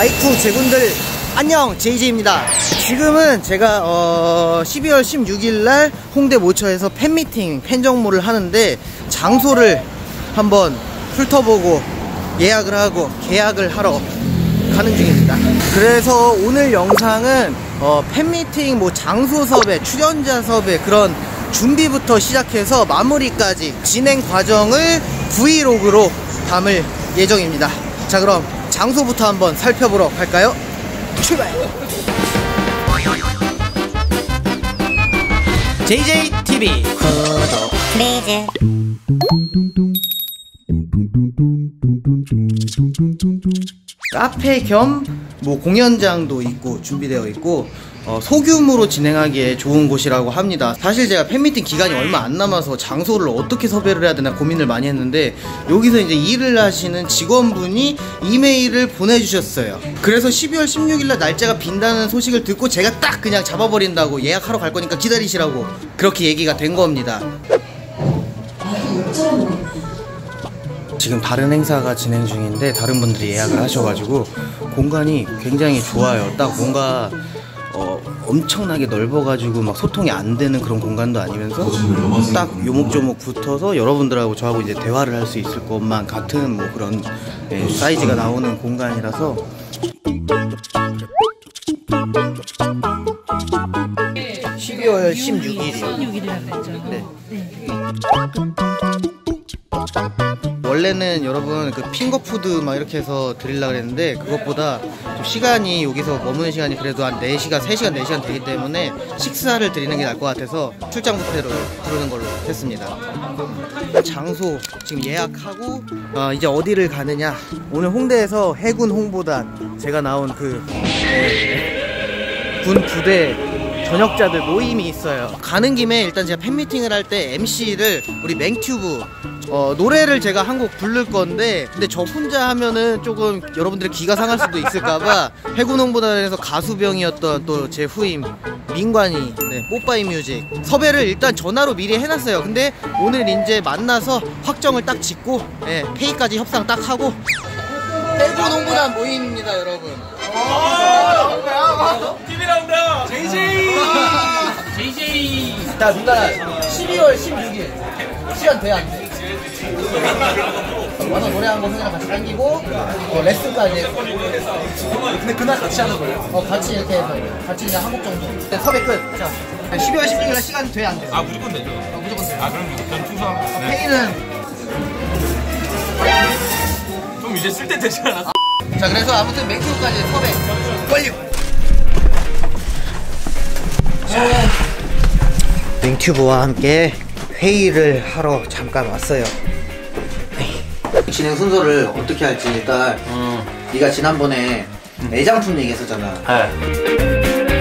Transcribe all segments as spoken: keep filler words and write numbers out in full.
아이쿠 제군들 안녕, 제이제이입니다. 지금은 제가 어 십이월 십육일날 홍대 모처에서 팬미팅, 팬정모를 하는데 장소를 한번 훑어보고 예약을 하고 계약을 하러 가는 중입니다. 그래서 오늘 영상은 어 팬미팅 뭐 장소 섭외, 출연자 섭외 그런 준비부터 시작해서 마무리까지 진행 과정을 브이로그로 담을 예정입니다. 자, 그럼 장소부터 한번 살펴보러 갈까요? 출발! 제이제이티비 구독 플리즈. 카페 겸 뭐 공연장도 있고 준비되어 있고 어, 소규모로 진행하기에 좋은 곳이라고 합니다. 사실 제가 팬미팅 기간이 얼마 안 남아서 장소를 어떻게 섭외를 해야 되나 고민을 많이 했는데 여기서 이제 일을 하시는 직원분이 이메일을 보내주셨어요. 그래서 십이월 십육일날 날짜가 빈다는 소식을 듣고 제가 딱 그냥 잡아버린다고, 예약하러 갈 거니까 기다리시라고 그렇게 얘기가 된 겁니다. 지금 다른 행사가 진행 중인데 다른 분들이 예약을 하셔가지고 공간이 굉장히 좋아요. 딱 뭔가 어, 엄청나게 넓어가지고 막 소통이 안 되는 그런 공간도 아니면서 딱 요목조목 붙어서 여러분들하고 저하고 이제 대화를 할 수 있을 것만 같은 뭐 그런 예, 사이즈가 나오는 공간이라서. 십이월 십육일이요. 십육일이라고 했죠. 네. 네. 원래는 여러분 그 핑거푸드 막 이렇게 해서 드리려고 했는데 그것보다 좀 시간이 여기서 머무는 시간이 그래도 한 네 시간, 세 시간, 네 시간 되기 때문에 식사를 드리는 게 나을 것 같아서 출장 뷔페로 부르는 걸로 했습니다. 장소 지금 예약하고 어, 이제 어디를 가느냐. 오늘 홍대에서 해군 홍보단 제가 나온 그 군 부대 전역자들 모임이 있어요. 가는 김에 일단 제가 팬미팅을 할 때 엠씨를 우리 맹튜브 어, 노래를 제가 한 곡 부를 건데 근데 저 혼자 하면은 조금 여러분들의 기가 상할 수도 있을까봐 해군 홍보단에서 가수병이었던 또 제 후임 민관이, 네, 뽀빠이 뮤직 섭외를 일단 전화로 미리 해놨어요. 근데 오늘 이제 만나서 확정을 딱 짓고 네, 페이까지 협상 딱 하고 해군 홍보단 모임입니다, 여러분. 티비 나온다. 제이제이. 제이제이. 나 누나 십이월 십육일 시간 돼 안 돼? 와서 노래 한 곡 그냥 같이 당기고 어, 레슨까지. 근데 그날 같이 하는 거예요? 어, 같이 이렇게 해서 같이 그냥 한 곡 정도. 네, 섭외 끝. 자, 십이월 십육일날 시간 돼 안 돼? 아, 무조건 되죠. 어, 무조건 돼. 아, 그럼 전 투수합니다. 어, 페이는 좀 이제 쓸 때 되지 않았어? 자, 그래서 아무튼 맹큐까지 섭외 완료. 맹튜브와 함께 회의를 하러 잠깐 왔어요. 진행 순서를 어떻게 할지 일단 음. 네가 지난번에 음. 애장품 얘기했었잖아. 네.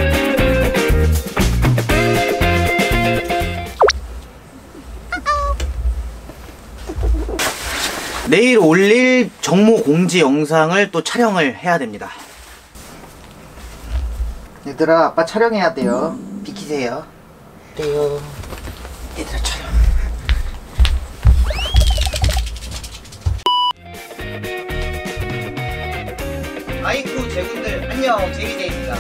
내일 올릴 정모 공지 영상을 또 촬영을 해야 됩니다. 얘들아, 아빠 촬영해야 돼요. 비키세요. 그래요. 얘들아, 촬영. 아이쿠 제군들 안녕, 제이제이입니다.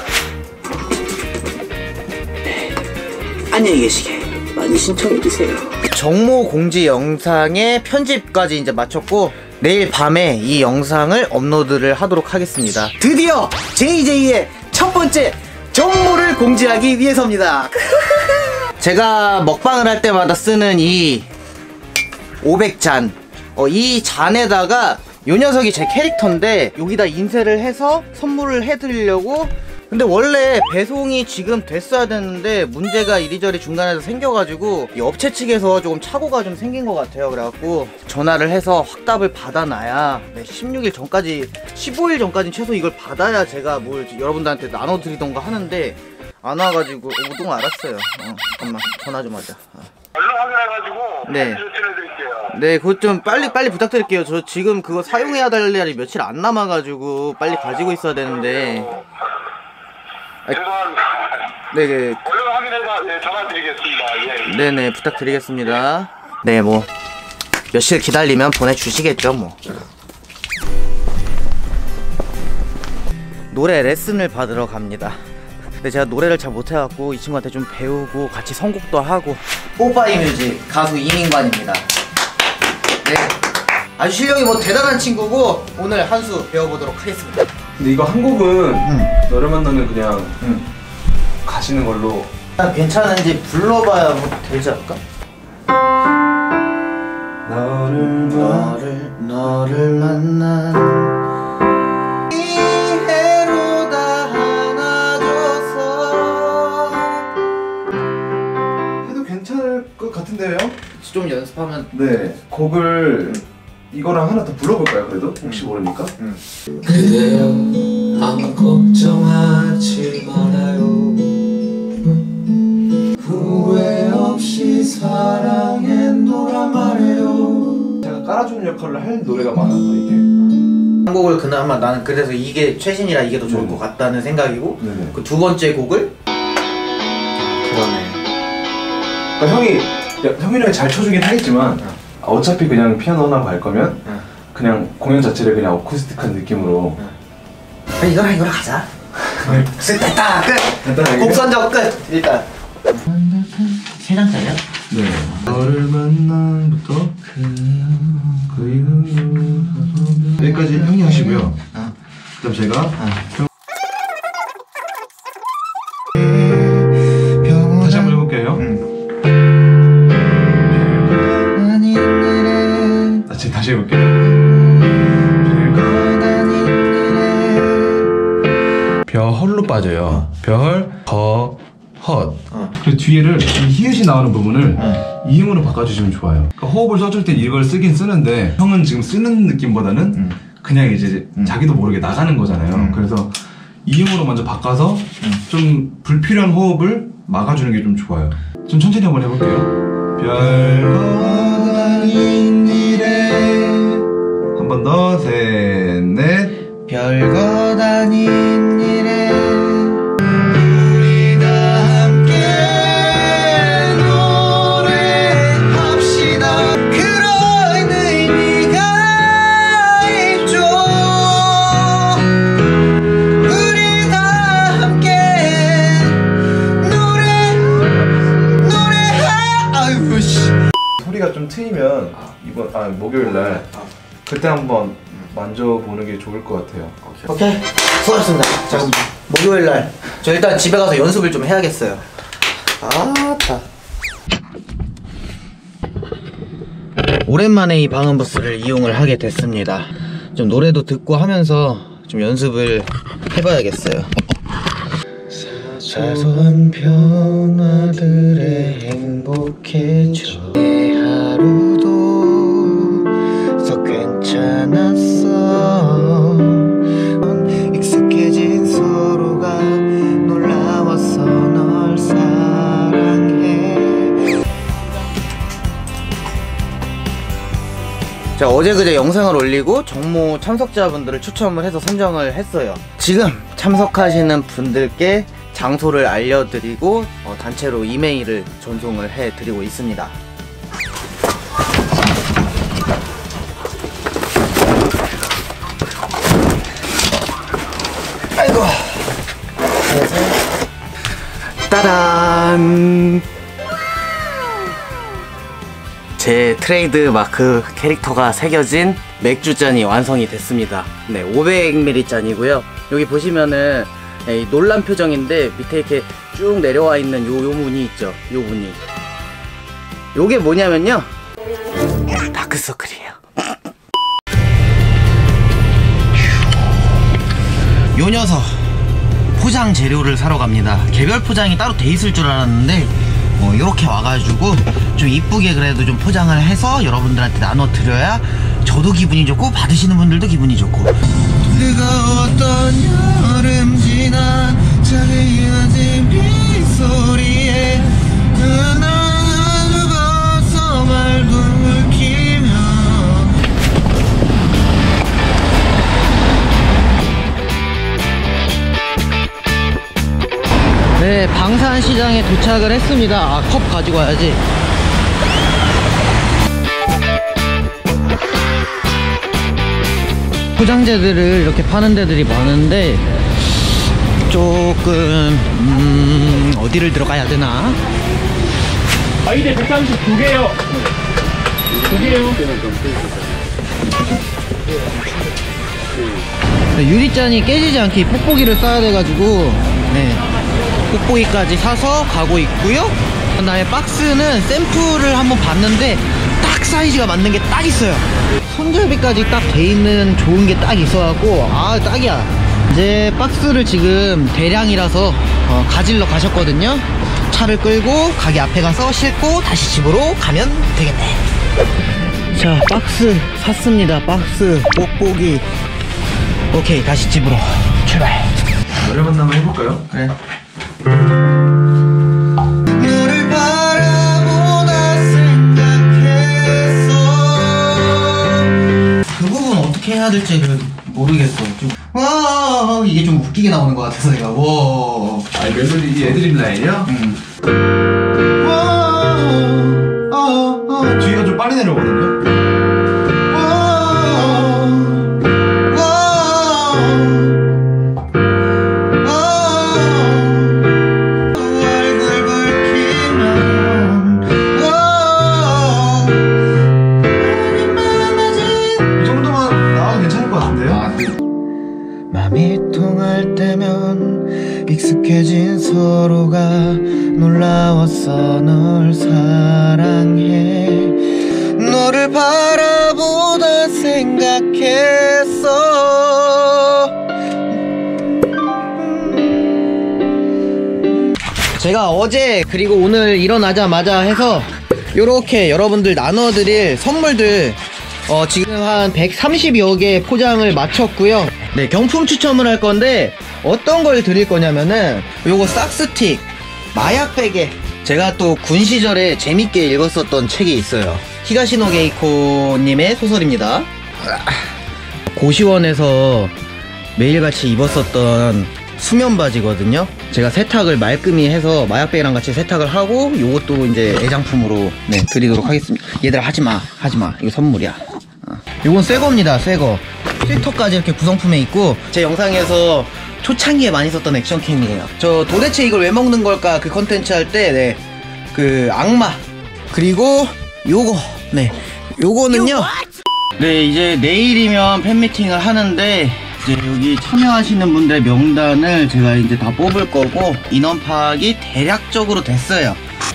안녕히 계시게 많이 신청해주세요. 정모 공지 영상의 편집까지 이제 마쳤고 내일 밤에 이 영상을 업로드를 하도록 하겠습니다. 드디어 제이제이의 첫 번째 정모를 공지하기 위해서입니다. 제가 먹방을 할 때마다 쓰는 이 오백 잔, 어, 이 잔에다가 요 녀석이 제 캐릭터인데 여기다 인쇄를 해서 선물을 해드리려고. 근데 원래 배송이 지금 됐어야 되는데 문제가 이리저리 중간에서 생겨가지고 이 업체 측에서 조금 착오가 좀 생긴 것 같아요. 그래갖고 전화를 해서 확답을 받아놔야 네, 십육일 전까지, 십오일 전까지는 최소 이걸 받아야 제가 뭘 여러분들한테 나눠드리던가 하는데 안 와가지고 어, 우동 알았어요. 어, 잠깐만 전화 좀 하자. 어. 얼른 확인해가지고 네. 추천해드릴게요. 네, 그것 좀 빨리 빨리 부탁드릴게요. 저 지금 그거 사용해야 될 날이 며칠 안 남아가지고 빨리 가지고 있어야 되는데. 아, 죄송합니다. 네네. 얼른 확인해서 네, 전화드리겠습니다. 예. 네네, 부탁드리겠습니다. 네, 뭐 며칠 기다리면 보내주시겠죠 뭐. 노래 레슨을 받으러 갑니다. 근데 제가 노래를 잘 못해갖고 이 친구한테 좀 배우고 같이 선곡도 하고. 뽀빠이 뮤직 가수 이민관입니다. 네, 아주 실력이 뭐 대단한 친구고 오늘 한 수 배워보도록 하겠습니다. 근데 이거 한 곡은 응. 너를 만나면 그냥 응. 가시는 걸로. 괜찮은지 불러봐야 뭐 되지 않을까? 너를 너를 너를 만난 이해로 다 안아줘서. 해도 괜찮을 것 같은데요? 좀 연습하면. 네, 곡을 이거랑 하나 더 불러볼까요? 그래도 혹시 모르니까. 그대여 아무 걱정하지 말아요. 후회 없이 사랑했노라 말해요. 제가 깔아주는 역할을 할 노래가 많아서 이게. 한 곡을 그나마 나는 그래서 이게 최신이라 이게 더 좋을 음. 것 같다는 생각이고, 네네. 그 두 번째 곡을 그러네. 그러니까 형이 야, 형이랑 잘 쳐주긴 하겠지만 응. 어차피 그냥 피아노 하나 갈 거면 응. 그냥 공연 자체를 그냥 어쿠스틱한 느낌으로. 그래, 이거랑 이거랑 가자. 됐다 끝. 간단하게. 곡 선정 끝. 일단 세 장짜리야? 네. 너를 만난부터 그 이후로 여기까지 형이 하시고요. 어. 그다음 제가 어. 다시 한번 해볼게요. 아, 지금 다시 해볼게요. 벼헐로 빠져요. 별, 거, 헛. 어. 그리고 뒤에를 이 히읗이 나오는 부분을 어. 이음으로 바꿔주시면 좋아요. 그러니까 호흡을 써줄 때 이걸 쓰긴 쓰는데 형은 지금 쓰는 느낌보다는 음. 그냥 이제 음. 자기도 모르게 나가는 거잖아요. 음. 그래서 이음으로 먼저 바꿔서 좀 불필요한 호흡을 막아주는 게 좀 좋아요. 좀 천천히 한번 해볼게요. 별거 아닌 일에 한 번 더, 셋, 넷. 별것 아닌 일에 우리 다 함께 노래합시다. 그런 의미가 있죠. 우리 다 함께 노래 노래하 아이고 씨. 소리가 좀 트이면 이번 아 목요일 날 그때 한번 만져보는 게 좋을 것 같아요. 오케이, 수고하셨습니다. 자, 목요일날 저 일단 집에 가서 연습을 좀 해야겠어요. 아따. 오랜만에 이 방음 부스를 이용을 하게 됐습니다. 좀 노래도 듣고 하면서 좀 연습을 해봐야겠어요. 사소한 변화들에 행복해져. 내 하루도 썩 괜찮았어. 익숙해진 서로가 놀라웠어. 널 사랑해. 자, 어제 그제 영상을 올리고 정모 참석자분들을 추첨을 해서 선정을 했어요. 지금 참석하시는 분들께 장소를 알려드리고 어, 단체로 이메일을 전송을 해드리고 있습니다. 아이고. 그래서 따란! 제 트레이드 마크 캐릭터가 새겨진 맥주잔이 완성이 됐습니다. 네, 오백 밀리리터 잔이고요. 여기 보시면은 이 놀란 표정인데 밑에 이렇게 쭉 내려와 있는 요, 요 무늬 있죠? 요 무늬. 요게 뭐냐면요, 다크서클이에요. 요 녀석 포장 재료를 사러 갑니다. 개별 포장이 따로 돼 있을 줄 알았는데 어, 이렇게 와가지고 좀 이쁘게 그래도 좀 포장을 해서 여러분들한테 나눠 드려야 저도 기분이 좋고 받으시는 분들도 기분이 좋고. 뜨거웠던 여름 지나 차가워진 빗소리에 나 죽어서 말불키며. 네, 방산시장에 도착을 했습니다. 아, 컵 가지고 와야지. 포장재들을 이렇게 파는 데들이 많은데 조금 음, 어디를 들어가야 되나? 아이디 백삼십두 개요. 두 개요. 유리잔이 깨지지 않게 뽁뽁이를 써야 돼가지고 네, 뽁뽁이까지 사서 가고 있고요. 그 다음에 박스는 샘플을 한번 봤는데 딱 사이즈가 맞는 게 딱 있어요. 손잡이까지 딱 돼 있는 좋은 게 딱 있어갖고 아 딱이야. 이제 박스를 지금 대량이라서 어, 가질러 가셨거든요. 차를 끌고 가게 앞에 가서 싣고 다시 집으로 가면 되겠네. 자, 박스 샀습니다. 박스 뽁뽁이. 오케이, 다시 집으로 출발. 노래만 한번 해볼까요? 그래. 너를 바라보다 생각했어. 그 부분 어떻게 해야 될지 모르겠어. 좀 와, 이게 좀 웃기게 나오는 것 같아서 내가 와. 아, 이 멜로디 이 애드립 라인이요? 응. 와, 아, 아, 뒤가 좀 빨리 내려오거든요. 맘이 통할 때면 익숙해진 서로가 놀라웠어. 널 사랑해. 너를 바라보다 생각했어. 제가 어제 그리고 오늘 일어나자마자 해서 요렇게 여러분들 나눠드릴 선물들 어, 지금 한 백삼십여 개 포장을 마쳤고요. 네, 경품 추첨을 할 건데 어떤 걸 드릴 거냐면은 요거 싹스틱 마약 베개. 제가 또 군 시절에 재밌게 읽었었던 책이 있어요. 히가시노 게이코님의 소설입니다. 고시원에서 매일같이 입었었던 수면 바지거든요. 제가 세탁을 말끔히 해서 마약베개랑 같이 세탁을 하고 요것도 이제 애장품으로 네, 드리도록 하겠습니다. 얘들아 하지마 하지마 이거 선물이야. 어. 요건 새겁니다. 새거 필터까지 이렇게 구성품에 있고 제 영상에서 초창기에 많이 썼던 액션캠이에요. 저 도대체 이걸 왜 먹는 걸까 그 컨텐츠 할 때 네, 그 악마 그리고 요거 네 요거는요 네 이제 내일이면 팬미팅을 하는데 이제 여기 참여하시는 분들의 명단을 제가 이제 다 뽑을 거고 인원 파악이 대략적으로 됐어요.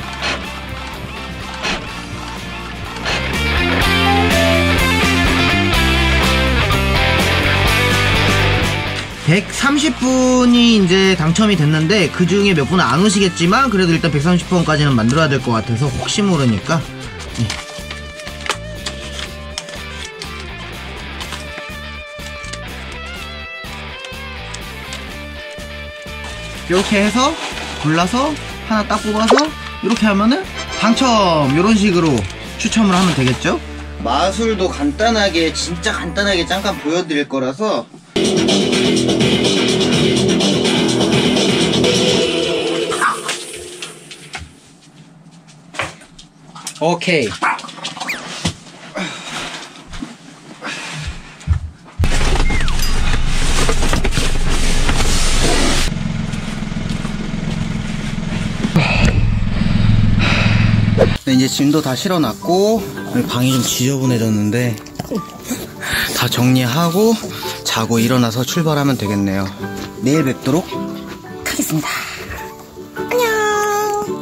백삼십 분이 이제 당첨이 됐는데 그 중에 몇 분은 안 오시겠지만 그래도 일단 백삼십 분까지는 만들어야 될 것 같아서 혹시 모르니까 네. 이렇게 해서 골라서 하나 딱 뽑아서 이렇게 하면은 당첨 이런 식으로 추첨을 하면 되겠죠. 마술도 간단하게 진짜 간단하게 잠깐 보여드릴 거라서 오케이. 네, 이제 짐도 다 실어놨고 방이 좀 지저분해졌는데 다 정리하고 자고 일어나서 출발하면 되겠네요. 내일 뵙도록 하겠습니다. 안녕.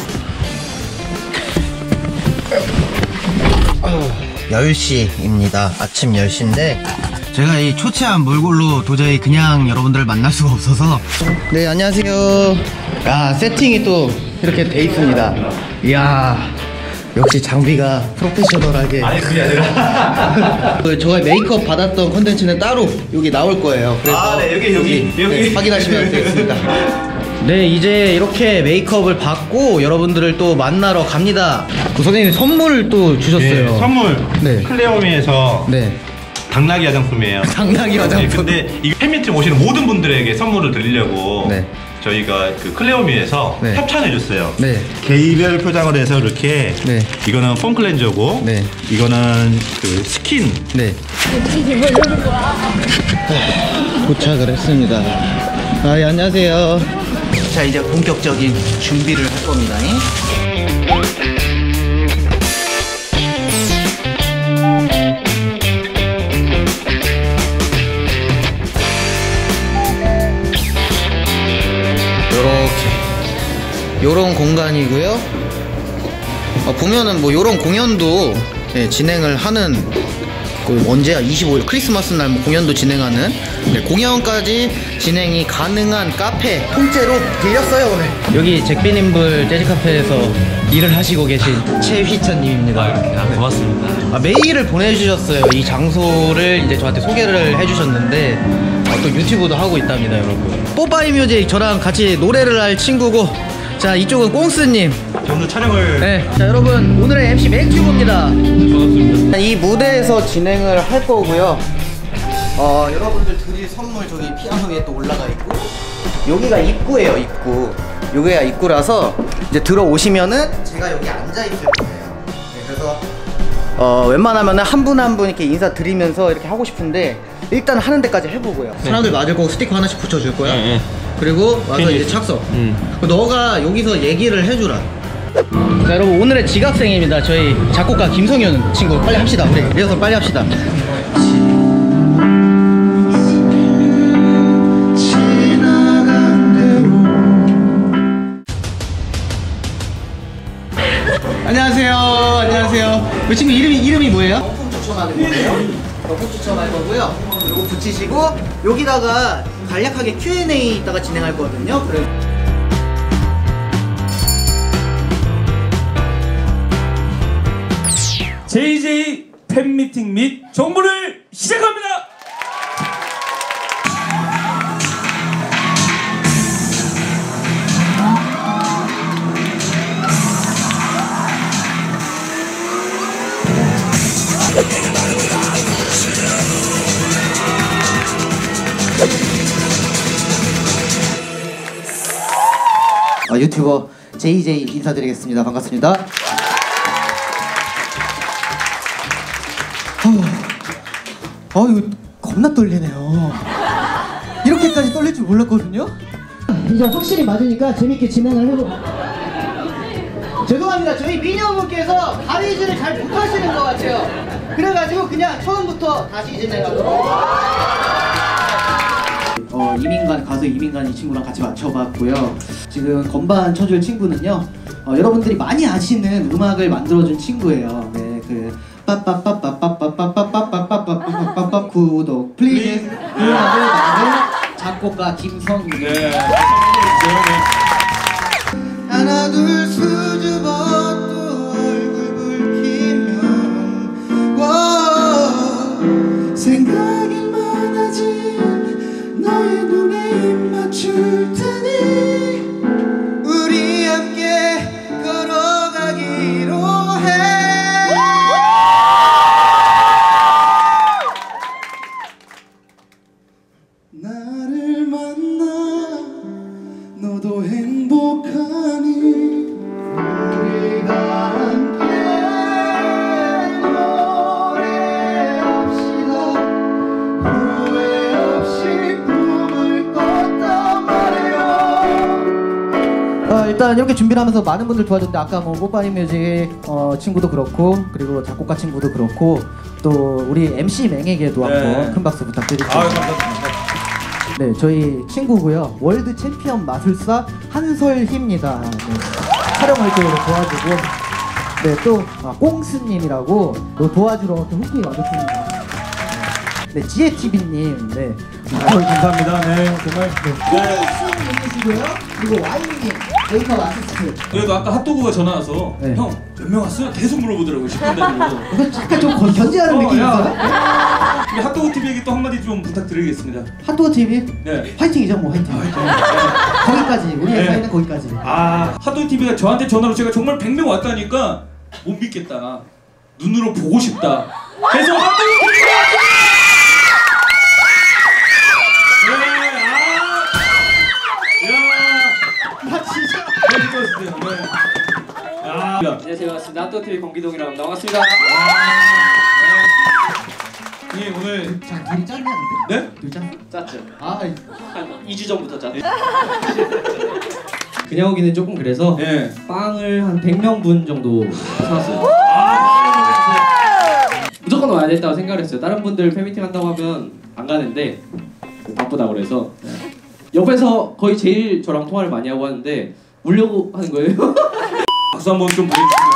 열 시입니다. 아침 열 시인데 제가 이 초췌한 몰골로 도저히 그냥 여러분들을 만날 수가 없어서 네 안녕하세요. 야 세팅이 또 이렇게 돼 있습니다. 이야 역시 장비가 프로페셔널하게. 아니 그게 아니라 저가 메이크업 받았던 컨텐츠는 따로 여기 나올 거예요. 그래서 아, 네, 여기, 여기, 여기. 네, 확인하시면 되겠습니다. 네 이제 이렇게 메이크업을 받고 여러분들을 또 만나러 갑니다. 선생님 선물을 또 주셨어요. 네, 선물 네. 클레오미에서 네. 당나귀 화장품이에요. 당나귀 화장품. 네, 근데 이 팬미팅 오시는 모든 분들에게 선물을 드리려고 네. 저희가 그 클레오미에서 네. 협찬해줬어요. 네. 개별 포장을 해서 이렇게 네. 이거는 폼 클렌저고 네. 이거는 그 스킨. 네. 도착을 했습니다. 아, 예, 안녕하세요. 자, 이제 본격적인 준비를 할 겁니다. 요렇게 요런 공간이고요. 어, 보면은 뭐 요런 공연도 예, 진행을 하는 그 언제야? 이십오일 크리스마스 날 뭐 공연도 진행하는 네, 공연까지 진행이 가능한 카페 통째로 빌렸어요 오늘. 여기 잭비님블 재즈 카페에서 일을 하시고 계신 최휘찬님입니다. 아, 고맙습니다. 아, 메일을 보내주셨어요. 이 장소를 이제 저한테 소개를 해주셨는데 아, 또 유튜브도 하고 있답니다, 여러분. 뽀빠이 뮤직 저랑 같이 노래를 할 친구고, 자 이쪽은 꽁스님. 오늘 촬영을 네. 자 여러분, 오늘의 엠씨 맥튜브입니다. 반갑습니다. 이 무대에서 진행을 할 거고요. 어 여러분들 드릴 선물 저기 피아노 위에 또 올라가 있고, 여기가 입구예요, 입구. 여기가 입구라서 이제 들어오시면은 제가 여기 앉아 있을 거예요. 네, 그래서 어 웬만하면은 한 분 한 분 이렇게 인사 드리면서 이렇게 하고 싶은데 일단 하는 데까지 해보고요. 네. 사람들 맞을 거고 스티커 하나씩 붙여줄 거야. 네, 네. 그리고 와서 이제 착석. 음. 너가 여기서 얘기를 해주라. 자 여러분, 오늘의 지각생입니다. 저희 작곡가 김성윤 친구. 빨리 합시다. 우리 리허설 빨리 합시다. 안녕하세요. 안녕하세요. 이 친구 이름이 이름이 뭐예요? 경품 추첨하는 거예요. 경품 추첨할 거고요. 이거 붙이시고 여기다가 간략하게 큐 앤 에이 이따가 진행할 거거든요. 그래. 제이제이 팬미팅 및 정보를 시작합니다. 어, 유튜버 제이제이 인사드리겠습니다. 반갑습니다. 아 이거 겁나 떨리네요. 이렇게까지 떨릴 줄 몰랐거든요. 이제 확실히 맞으니까 재밌게 진행을 해보. 죄송합니다. 저희 미녀분께서 가리지를 잘 못하시는 것 같아요. 그래가지고 그냥 처음부터 다시 진행하도록. 어, 이민간 가수 이민간 이 친구랑 같이 맞춰봤고요. 지금 건반 쳐줄 친구는요, 어, 여러분들이 많이 아시는 음악을 만들어준 친구예요. 네, 그 빠빠빠빠빠빠빠빠빠빠빠빠빠빠빠 구독 플리즈. 음악을 만든 작곡가 김성윤. 네. 하나 둘 수줍어 또 얼굴 붉히면 와 생각이 많아진 너의 눈에 입 맞출 테니 우리 함께 걸어가기로 해. 나를 만나 너도 행복하니 우리가 함께 노래합시다. 후회 없이 꿈을 꿨단 말이야. 어, 일단 이렇게 준비를 하면서 많은 분들 도와줬는데 아까 뭐 뽀빠이 뮤직 어, 친구도 그렇고 그리고 작곡가 친구도 그렇고 또 우리 엠씨 맹에게도 네. 한번 큰 박수 부탁드릴게요. 아, 감사합니다. 네, 저희 친구고요. 월드 챔피언 마술사 한설희입니다. 네, 촬영을 또 도와주고, 네, 또 아, 꽁스님이라고 또 도와주러 또 흔쾌히 와줬습니다. 네, 지혜티비님, 네, 아, 감사합니다. 네, 정말. 꽁스님이시고요. 그리고 와인님, 메이크업 아티스트. 그래도 아까 핫도그가 전화 와서 네. 형 몇 명 왔어요? 계속 물어보더라고요. 십 분 단위로. 이거 잠깐 좀 건- 견제하는 어, 느낌이 야. 있어요? 우리 핫도그 티비에게 또 한마디 좀 부탁드리겠습니다. 핫도그 티비? 네. 화이팅이죠, 뭐 화이팅. 거기까지, 우리 네. 회사에는 거기까지. 아, 핫도그 티비가 저한테 전화로 제가 정말 백 명 왔다니까 못 믿겠다. 눈으로 보고 싶다. 그래서 핫도그 티비가 네, 아, 야, 나 진짜 멋있었어요. 네. 아, 안녕하세요. 반갑습니다. 핫도그티비 공기동이라고 나왔습니다. 이 형님 오늘 자, 둘이 짰냐 근데? 네? 둘이 짰어? 짰죠. 아, 한 이 주 전부터 짰죠. 그냥 오기는 조금 그래서 네. 빵을 한 백 명분 정도 사왔어요. 무조건 와야 된다고 생각을 했어요. 다른 분들 팬미팅 한다고 하면 안 가는데 바쁘다고 그래서 옆에서 거의 제일 저랑 통화를 많이 하고 하는데 울려고 하는 거예요. 박수 한번 좀 보내주시면.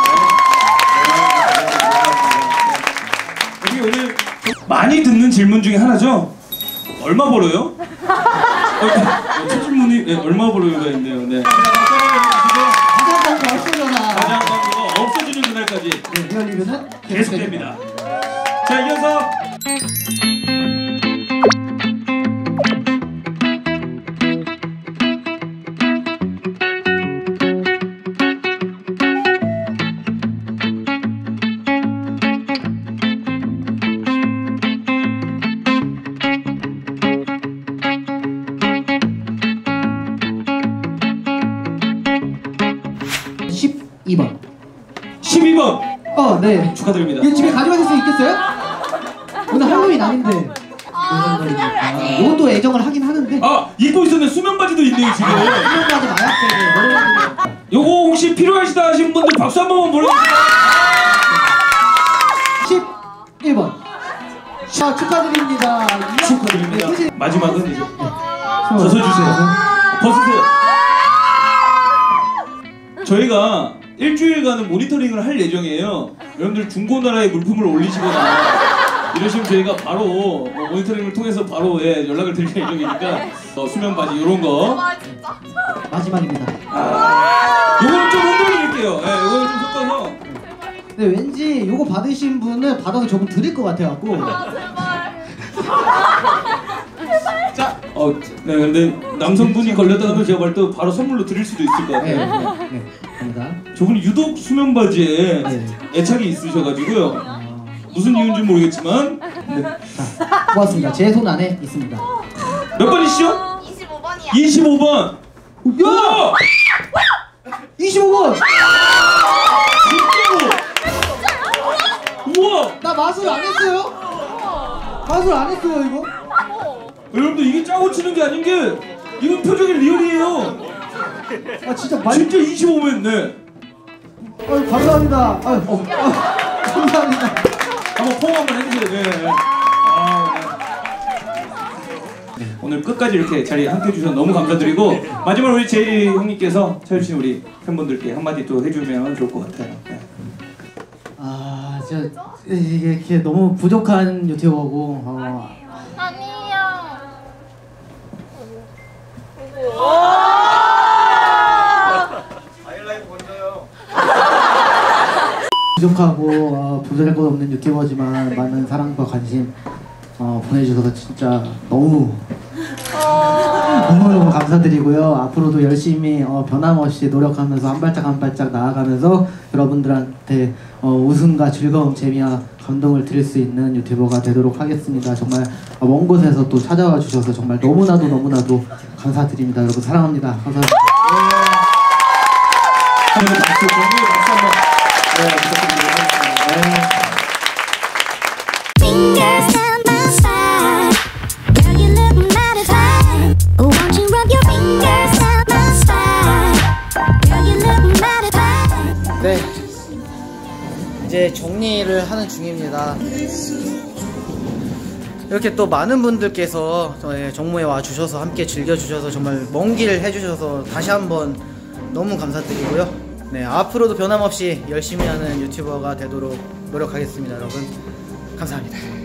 여기 오늘 많이 듣는 질문 중에 하나죠? 얼마 벌어요? 어, 첫 질문이 네, 얼마 벌어요가 있네요. 네. 가장 광고 없어져라. 가장 광고가 없어지는 그날까지 네, 리얼리뷰는 계속됩니다. 자, 이어서 십이 번. 십이 번 어, 네. 축하드립니다. 이거 집에 가져가실 수 있겠어요? 오늘 할로윈 아닌데. 아, 아, 이것도 애정을 하긴 하는데. 아, 입고 있었네. 수면 바지도 있네요 지금. 수면바지 마약되게. 요거 혹시 필요하시다 하시는 분들 박수 한 번만 보내주세요. 십일 번. 자, 축하드립니다. 축하드립니다. 네, 마지막은 이제 네. 벗어주세요. 벗으세요. 저희가 일주일간은 모니터링을 할 예정이에요. 여러분들 중고나라에 물품을 올리시거나 이러시면 저희가 바로 어, 모니터링을 통해서 바로 예, 연락을 드릴 예정이니까 어, 수면 바지 이런 거. 아 진짜? 마지막입니다. 아, 요거는 좀 흔들어드릴게요. 예, 요거는 좀 섞어서. 네, 왠지 요거 받으신 분은 받아서 조금 드릴 것 같아갖고. 아 제발. 자, 어, 네, 근데 남성분이 걸렸다가는 제가 볼 때 바로 선물로 드릴 수도 있을 것 네, 같아요. 네, 네, 갑니다. 저분이 유독 수면 바지에 네. 애착이 있으셔가지고요. 무슨 이유인지 모르겠지만 네. 자, 고맙습니다. 제 손 안에 있습니다. 몇 번이시죠? 이십오 번이야. 이십오 번. 우와! 이십오 번! 진짜로! 우와! 나 마술 안 했어요? 마술 안 했어요, 이거? 여러분들 이게 짜고 치는 게 아닌 게 이건 표정이 리얼이에요. 아, 진짜 말. 진짜 이십오 번. 네. 아유, 감사합니다. 아유, 어, 아, 감사합니다. 한번 포옹 한번 해주세요. 네. 아, 네. 오늘 끝까지 이렇게 자리에 함께 해주셔서 너무 감사드리고 마지막으로 우리 제이 형님께서 찾아주신 우리 팬분들께 한마디 또 해주면 좋을 것 같아요. 네. 아, 진짜 이게 이렇게 너무 부족한 유튜버고. 어, 아니야. 부족하고 어, 부족할 것 없는 유튜버지만 많은 사랑과 관심 어, 보내주셔서 진짜 너무 너무너무 감사드리고요. 앞으로도 열심히 어, 변함없이 노력하면서 한 발짝 한 발짝 나아가면서 여러분들한테 어, 웃음과 즐거움, 재미와 감동을 드릴 수 있는 유튜버가 되도록 하겠습니다. 정말 어, 먼 곳에서 또 찾아와 주셔서 정말 너무나도 너무나도 감사드립니다. 여러분 사랑합니다. 감사합니다. 한번 박수, 정리의 박수 한번 네, 부탁드리도록 하겠습니다. Fingers down my spine, girl you look mighty fine. Won't you rub your fingers down my spine, girl you look mighty fine. 네, 이제 정리를 하는 중입니다. 이렇게 또 많은 분들께서 정모에 와주셔서 함께 즐겨주셔서 정말 먼 길 해주셔서 다시 한번 너무 감사드리고요. 네, 앞으로도 변함없이 열심히 하는 유튜버가 되도록 노력하겠습니다. 여러분 감사합니다.